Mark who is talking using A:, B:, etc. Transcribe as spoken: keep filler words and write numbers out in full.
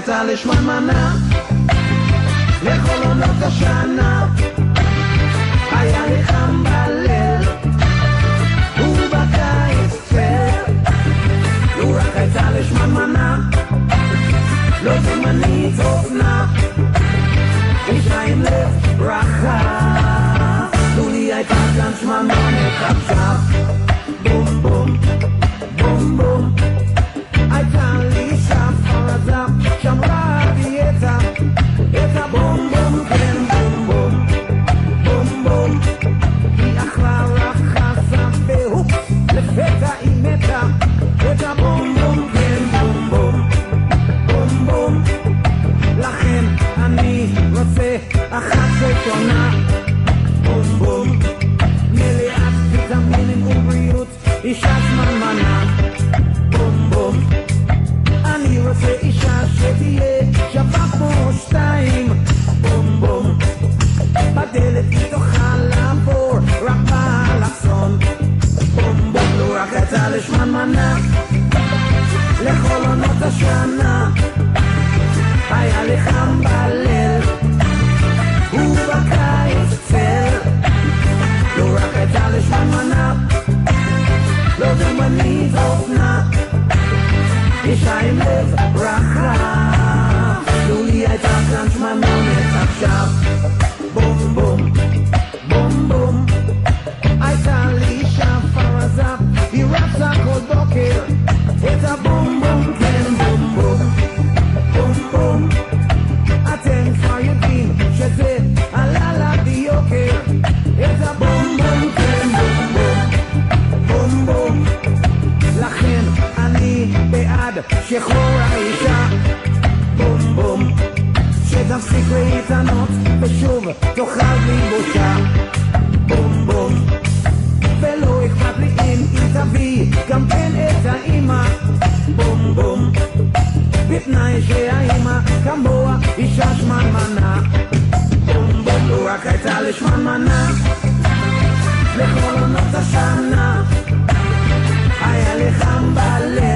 A: הייתה לשמנמנה לכל עונות השנה היה לי חם בליל ובקיץ צל לו רק הייתה לשמנמנה לא זמנית אופנה אישה עם לב רחב טוני הייתה כאן שמנמנת עכשיו בום בום בום בום הייתה לי שפה רזה שמרה לי את ה את הבום בום כן בום בום בום בום היא אכלה רק חסה והופ לפתע היא מתה את הבום בום כן בום בום בום בום לכן אני רוצה אחת ותונה בום בום מלאת ויטמינים ובריאות אישה שמנמנה בום בום אני רוצה אישה שתהיה שווה כמו שתיים בום בום בדלת היא תוכל לעבור רק באלכסון בום בום לא רק הייתה לשמנמנה לכל עונות השנה היה לי חם בליל ובקיץ צל לא רק הייתה לשמנמנה לא דמנית אופנה אישה עם לב רחב טוני הייתה כאן שמנמנת עכשיו בום בום בום בום הייתה לי שפה רזה היא רצה כל בוקר את הבום בום כן בום בום בום בום אתם כבר יודעים שזה עלה לה ביוקר את הבום בום כן בום בום בום בום לכן אני בעד שחרור האישה בום בום שתפסיק להתענות ושוב תאכל בלי בושה בום בום ולא אכפת לי אם היא תביא גם כן את האמא בום בום בתנאי שהאמא כמוה אישה שמנמנה בום בום לא רק הייתה לשמנמנה לכל עונות השנה היה לי חם בלב